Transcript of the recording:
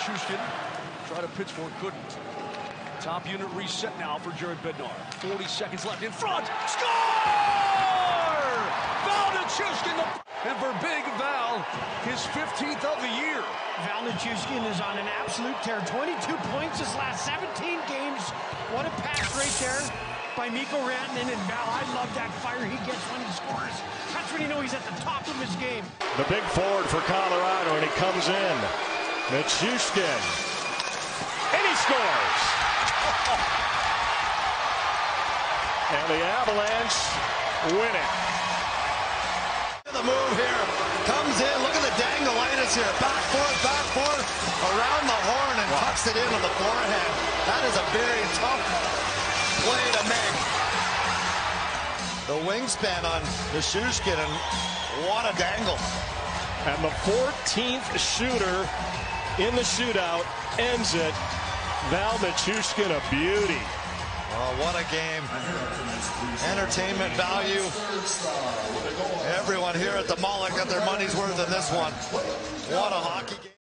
Nichushkin tried to pitch for it, couldn't. Top unit reset now for Jared Bednar. 40 seconds left in front. Score! Val Nichushkin, and for Big Val, his 15th of the year. Val Nichushkin is on an absolute tear. 22 points his last 17 games. What a pass right there by Mikko Rantanen. And Val, I love that fire he gets when he scores. That's when you know he's at the top of his game. The big forward for Colorado, and he comes in. Nichushkin. And he scores. And the Avalanche win it. The move here comes in. Look at the dangleitis here. Back forth, around the horn and tucks it in on the forehand. That is a very tough play to make. The wingspan on Nichushkin, and what a dangle. And the 14th shooter in the shootout ends it. Val Nichushkin, a beauty. Oh, what a game. Entertainment value. Everyone here at the Mullet got their money's worth in this one. What a hockey game.